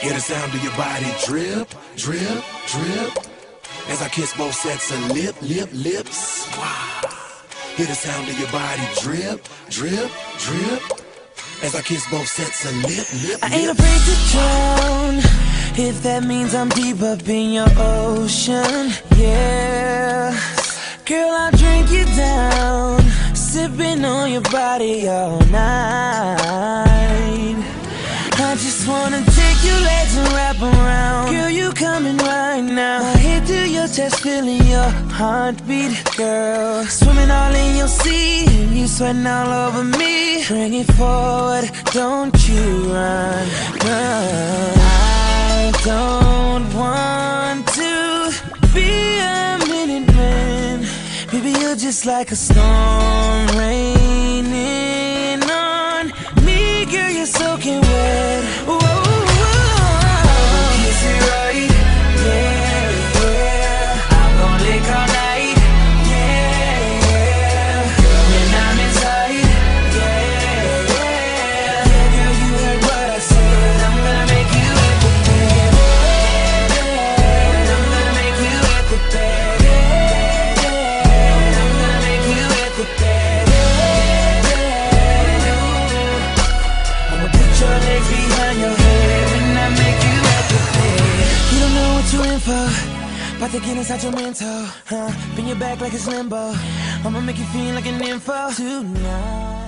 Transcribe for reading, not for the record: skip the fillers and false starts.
Hear the sound of your body drip, drip, drip. As I kiss both sets of lips. Wow. Hear the sound of your body drip, drip, drip. As I kiss both sets of lips. I ain't afraid to drown, if that means I'm deep up in your ocean. Yeah, girl, I'll drink you down, sipping on your body all night. I just wanna take your legs and wrap around. Girl, you coming right now. My head to your chest, feeling your heartbeat. Girl, swimming all in your sea, you sweating all over me. Bring it forward, don't you run, run. I don't want to be a minute man. Baby, you're just like a storm raining on me. Girl, you're soaking wet. Whoa, kiss it right, yeah, yeah. I'm gonna lick all night, yeah, yeah. When I'm inside, yeah, yeah. Yeah, girl, you heard what I said. I'm gonna make you wet the bed, I'm gonna make you wet the bed, I'm gonna make you wet the bed. I'ma put your legs behind your head when I make you wet the bed. You don't know what you're in for, about to get inside your mental, huh? Bend your back like it's limbo. I'ma make you feel like an info tonight.